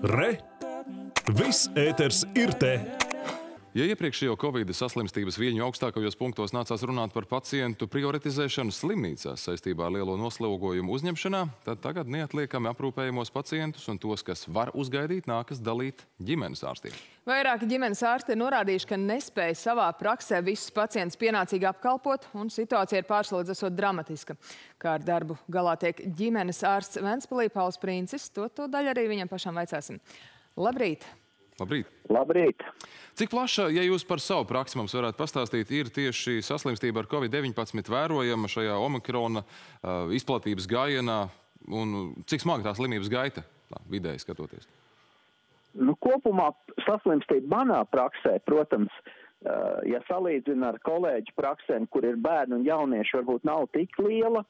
Re! Viss ēters ir te! Ja iepriekšējo Covid saslimstības viļņu augstākajos punktos nācās runāt par pacientu prioritizēšanu slimnīcās saistībā ar lielo noslogojumu uzņemšanā, tad tagad neatliekami aprūpējamos pacientus un tos, kas var uzgaidīt, nākas dalīt ģimenes ārstiem. Vairāki ģimenes ārsti ir norādījuši, ka nespēja savā praksē visus pacientus pienācīgi apkalpot, un situācija ir pārslodzes esot dramatiska. Kā ar darbu galā tiek ģimenes ārsts Ventspilī Pauls Princis, to daļu arī viņam pašam vaicāsim. Labrīt! Labrīt! Labrīt! Cik plaša, ja jūs par savu praksi mums varētu pastāstīt, ir tieši saslimstība ar Covid-19 vērojama šajā omikrona izplatības gājienā, un cik smaga tā slimības gaita, vidēji skatoties? Nu, kopumā saslimstība manā praksē, protams, ja salīdzina ar kolēģu praksēm, kur ir bērni un jaunieši, varbūt nav tik liela,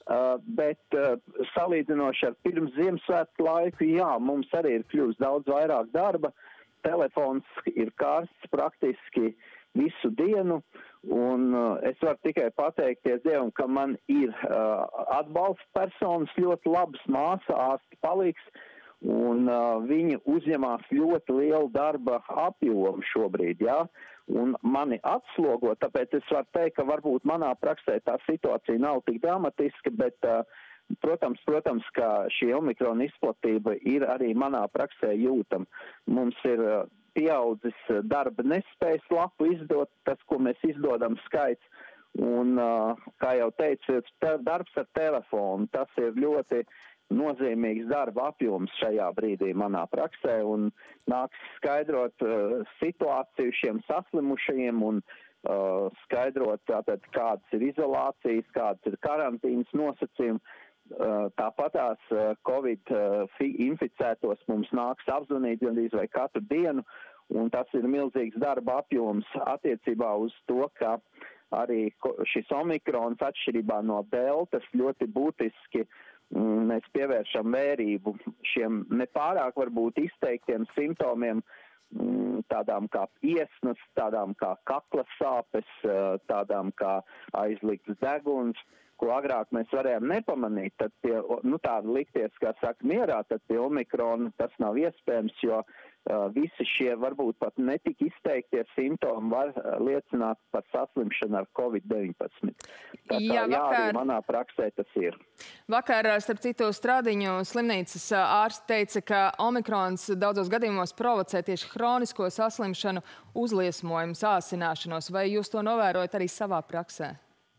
bet salīdzinoši ar pirms Ziemassvētku laiku, jā, mums arī ir kļūst daudz vairāk darba. Telefons ir karsts praktiski visu dienu, un es varu tikai pateikties Dievam, ka man ir atbalsta personas, ļoti labas māsa, ārsta palīgs, un viņi uzņemās ļoti lielu darba apjomu šobrīd, jā, un mani atslogo, tāpēc es varu teikt, ka varbūt manā praksē tā situācija nav tik dramatiska, bet Protams, ka šī omikrona izplatība ir arī manā praksē jūtama. Mums ir pieaudzis darba nespējas lapu izdot, tas, ko mēs izdodam skaits, un, kā jau teicu, darbs ar telefonu, tas ir ļoti nozīmīgs darba apjoms šajā brīdī manā praksē, un nāks skaidrot situāciju šiem saslimušajiem un skaidrot, tātad, kādas ir izolācijas, kādas ir karantīnas nosacījumi. Tāpatās Covid inficētos mums nāks apzvanīt gandrīz vai katru dienu, un tas ir milzīgs darba apjoms attiecībā uz to, ka arī šis omikrons atšķirībā no deltas ļoti būtiski mēs pievēršam vērību šiem nepārāk varbūt izteiktiem simptomiem, tādām kā iesnas, tādām kā kakla sāpes, tādām kā aizlikts deguns, ko agrāk mēs varējām nepamanīt, tad tāda likties, kā saka, mierā, tad pie omikrona tas nav iespējams, jo visi šie varbūt pat netik izteiktie simptomi var liecināt par saslimšanu ar Covid-19. Tā kā arī manā praksē tas ir. Vakar, starp citu, Stradiņu slimnīcas ārsts teica, ka omikrons daudzos gadījumos provocē tieši hronisko saslimšanu, uzliesmojumu, sāsināšanos. Vai jūs to novērojat arī savā praksē?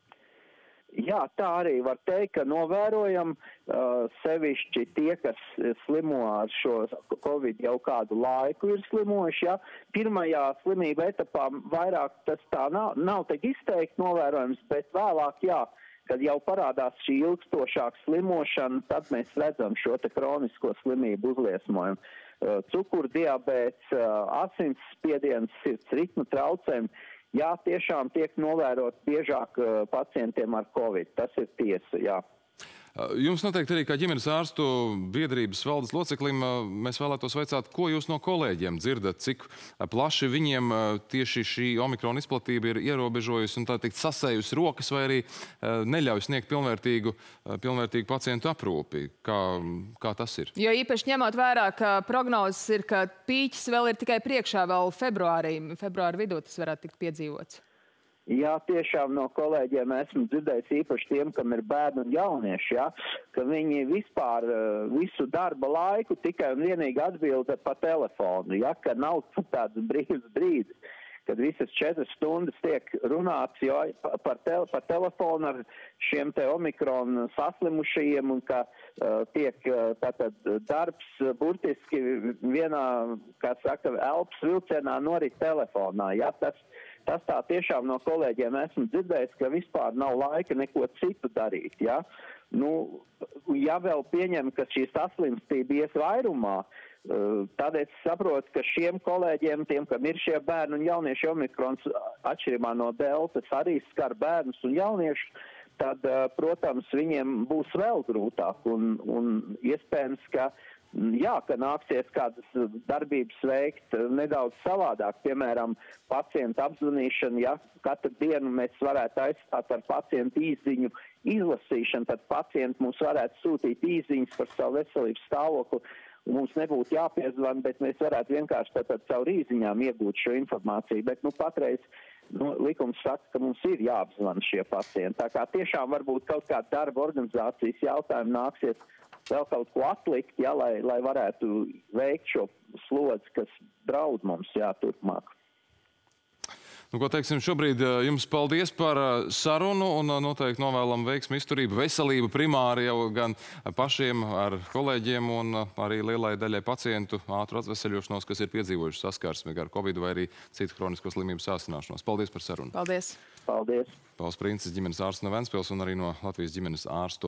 Jā, tā arī var teikt, ka novērojam sevišķi tie, kas slimo ar šo Covid jau kādu laiku ir slimojuši. Ja? Pirmajā slimība etapā vairāk tas tā nav tik izteikti novērojams, bet vēlāk, jā, kad jau parādās šī ilgstošāka slimošana, tad mēs redzam šo te kronisko slimību uzliesmojumu. Cukurdiabēts, asinsspiediens, sirds ritmu traucējumi. Jā, tiešām tiek novērot biežāk pacientiem ar Covid. Tas ir tiesa, jā. Jums noteikti arī kā ģimenes ārstu biedrības valdes loceklim mēs vēlētos vaicāt, ko jūs no kolēģiem dzirdat, cik plaši viņiem tieši šī omikrona izplatība ir ierobežojusi un tā teikt sasējusi rokas vai arī neļauj sniegt pilnvērtīgu pacientu aprūpi. Kā tas ir? Jo īpaši ņemot vērā, ka prognozes ir, ka pīķis vēl ir tikai priekšā vēl februāra vidū tas varētu tikt piedzīvots. Jā, tiešām no kolēģiem esmu dzirdējis īpaši tiem, kam ir bērni un jaunieši, ja, ka viņi vispār visu darba laiku tikai un vienīgi atbilda pa telefonu, ja, ka nav tāds brīvs brīdis, kad visas 4 stundas tiek runāts par telefonu ar šiem te omikrona saslimušajiem un ka tiek tātad darbs burtiski vienā, kā saka, elpas vilcienā norit telefonā, ja, Tas tā tiešām no kolēģiem esmu dzirdējis, ka vispār nav laika neko citu darīt. Ja, ja vēl pieņem, ka šī saslimstība ies vairumā, tad es saprotu, ka šiem kolēģiem, tiem, kam ir šie bērni un jaunieši omikrons, atšķirībā no deltas, arī skar bērnus un jauniešus, tad, protams, viņiem būs vēl grūtāk un iespējams, ka nāksies kādas darbības veikt nedaudz savādāk. Piemēram, pacientu apzvanīšanu, ja katru dienu mēs varētu aizstāt ar pacientu īsziņu izlasīšanu, tad pacienti mums varētu sūtīt īsziņas par savu veselības stāvokli un mums nebūtu jāpiezvan, bet mēs varētu vienkārši tātad caur īziņām iegūt šo informāciju. Bet, patreiz, likums saka, ka mums ir jāapzvana šie pacienti. Tā kā tiešām varbūt kaut kāda darba organizācijas jautājumi nāksies vēl kaut ko atlikt, lai varētu veikt šo slodzi, kas draud mums, turpmāk. Ko teiksim, šobrīd jums paldies par sarunu un noteikti novēlam veiksmi, izturību, veselību primāri jau gan pašiem ar kolēģiem un arī lielai daļai pacientu ātru atveseļošanos, kas ir piedzīvojuši saskarsmi ar Covid vai arī citu kronisko slimību sāsināšanos. Paldies par sarunu. Paldies. Paldies. Pauls Princes, ģimenes ārsts no Ventspils un arī no Latvijas ģimenes ārstu